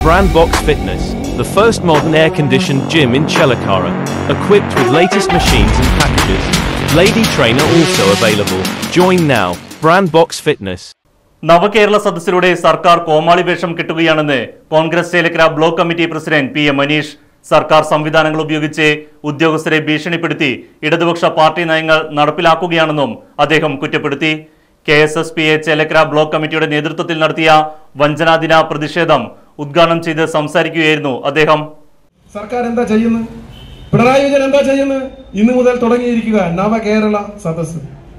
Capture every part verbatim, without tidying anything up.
Brandbox Fitness, the first modern air-conditioned gym in Chelakkara, equipped with latest machines and packages. Lady trainer also available. Join now. Brandbox Fitness. നവകേരള സദസ്സിലൂടെ സർക്കാർ കോമാളി വേഷം കെട്ടുകയാണെന്ന് Congress Chelakkara block committee president P M Maneesh. സർക്കാർ സംവിധാനങ്ങൾ ഉപയോഗിച്ച് ഉദ്യോഗസ്ഥരെ ഭീഷണിപ്പെടുത്തി ഇടതുപക്ഷ പാർട്ടി നയങ്ങൾ നടപ്പിലാക്കുകയാണെന്നും അദ്ദേഹം കുറ്റപ്പെടുത്തി. K S S P A Chelakkara block കമ്മിറ്റിയുടെ നേതൃത്വത്തിൽ നടത്തിയ വഞ്ചനാദിന പ്രതിഷേധം ഉദ്ഘാടനം ചെയ്ത് സംസാരിക്കുകയായിരുന്നു അദ്ദേഹം. സർക്കാർ എന്താ ചെയ്യുന്നത്? പിണറായി വിജയൻ എന്താ ചെയ്യുന്നത്? ഇന്നു മുതൽ തുടങ്ങിയിരിക്കുക Navakerala Sadas.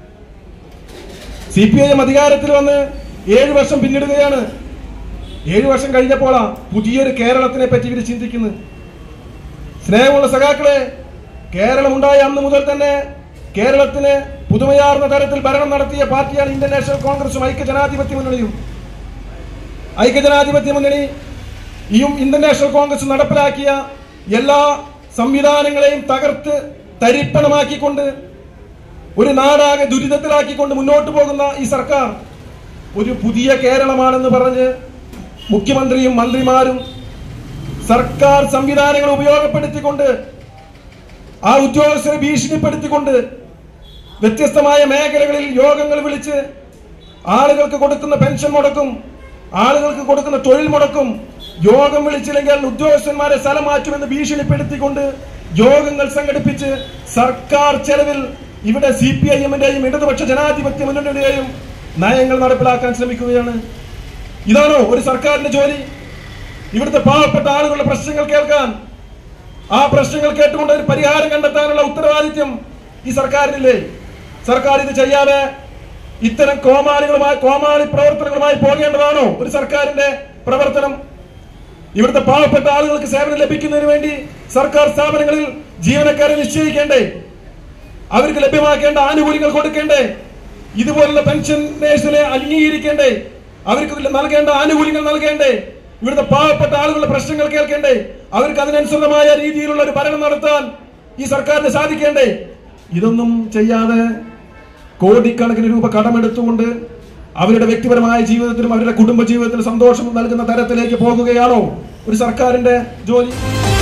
C P I M അധികാരത്തിൽ വന്ന് ഏഴു വർഷം പിന്നിടുകയാണ്. ഏഴു വർഷം കഴിഞ്ഞപ്പോഴാ പുതിയൊരു കേരളത്തിനെ പറ്റി ഇവർ ചിന്തിക്കുന്നത്. സ്നേഹമുള്ള സഖാക്കളെ, കേരളം ഉണ്ടായ അന്ന് മുതൽ തന്നെ കേരളത്തിന് പുതുമയാർന്ന തരത്തിൽ ഭരണം നടത്തിയ പാർട്ടിയാണ് ഇന്ത്യൻ നാഷണൽ കോൺഗ്രസും ഐക്യജനാധിപത്യ മുന്നണിയും. ഐക്യജനാധിപത്യ മുന്നണിയും ഇന്ത്യൻ നാഷണൽ കോൺഗ്രസ് നടപ്പിലാക്കിയ എല്ലാ സംവിധാനങ്ങളെയും തകർത്ത് തരിപ്പണമാക്കിക്കൊണ്ട് ഒരു നാടാകെ ദുരിതത്തിലാക്കിക്കൊണ്ട് മുന്നോട്ട് പോകുന്ന ഈ സർക്കാർ ഒരു പുതിയ കേരളമാണെന്ന് പറഞ്ഞ് മുഖ്യമന്ത്രിയും മന്ത്രിമാരും സർക്കാർ സംവിധാനങ്ങൾ ഉപയോഗപ്പെടുത്തിക്കൊണ്ട് ആ ഉദ്യോഗസ്ഥരെ ഭീഷണിപ്പെടുത്തിക്കൊണ്ട് വ്യത്യസ്തമായ മേഖലകളിൽ യോഗങ്ങൾ വിളിച്ച് ആളുകൾക്ക് കൊടുക്കുന്ന പെൻഷൻ മുടക്കും, ആളുകൾക്ക് കൊടുക്കുന്ന തൊഴിൽ മുടക്കും, യോഗം വിളിച്ചില്ലെങ്കിൽ ഉദ്യോഗസ്ഥന്മാരെ സ്ഥലം മാറ്റുമെന്ന് ഭീഷണിപ്പെടുത്തിക്കൊണ്ട് യോഗങ്ങൾ സംഘടിപ്പിച്ച് സർക്കാർ ചെലവിൽ ഇവിടെ സി പി ഐ എമ്മിന്റെയും ഇടതുപക്ഷ ജനാധിപത്യ മുന്നണിയുടെയും നയങ്ങൾ നടപ്പിലാക്കാൻ ശ്രമിക്കുകയാണ്. ഇതാണോ ഒരു സർക്കാരിന്റെ ജോലി? ഇവിടുത്തെ പാവപ്പെട്ട ആളുകളുടെ പ്രശ്നങ്ങൾ കേൾക്കാൻ, ആ പ്രശ്നങ്ങൾ കേട്ടുകൊണ്ട് ഒരു പരിഹാരം കണ്ടെത്താനുള്ള ഉത്തരവാദിത്യം ഈ സർക്കാരിനില്ലേ? സർക്കാർ ഇത് ചെയ്യാതെ ഇത്തരം കോമാളികളുമായി കോമാളി പ്രവർത്തനങ്ങളുമായി പോകേണ്ടതാണോ ഒരു സർക്കാരിന്റെ പ്രവർത്തനം? ഇവിടുത്തെ പാവപ്പെട്ട ആളുകൾക്ക് സേവനം ലഭിക്കുന്നതിന് വേണ്ടി സർക്കാർ സ്ഥാപനങ്ങളിൽ ജീവനക്കാരെ നിശ്ചയിക്കേണ്ടേ? അവർക്ക് ലഭ്യമാക്കേണ്ട ആനുകൂല്യങ്ങൾ കൊടുക്കേണ്ടേ? ഇതുപോലുള്ള പെൻഷനേഴ്സിനെ അംഗീകരിക്കേണ്ടേ? അവർക്ക് നൽകേണ്ട ആനുകൂല്യങ്ങൾ നൽകേണ്ടേ? ഇവിടുത്തെ പാവപ്പെട്ട ആളുകളുടെ പ്രശ്നങ്ങൾ കേൾക്കേണ്ടേ? അവർക്ക് അതിനനുസൃതമായ രീതിയിലുള്ള ഒരു ഭരണം നടത്താൻ ഈ സർക്കാരിന് സാധിക്കേണ്ടേ? ഇതൊന്നും ചെയ്യാതെ കോടിക്കണക്കിന് രൂപ കടമെടുത്തുകൊണ്ട് അവരുടെ വ്യക്തിപരമായ ജീവിതത്തിനും അവരുടെ കുടുംബ ജീവിതത്തിനും സന്തോഷം നൽകുന്ന തരത്തിലേക്ക് പോകുകയാണോ ഒരു സർക്കാരിന്റെ ജോലി?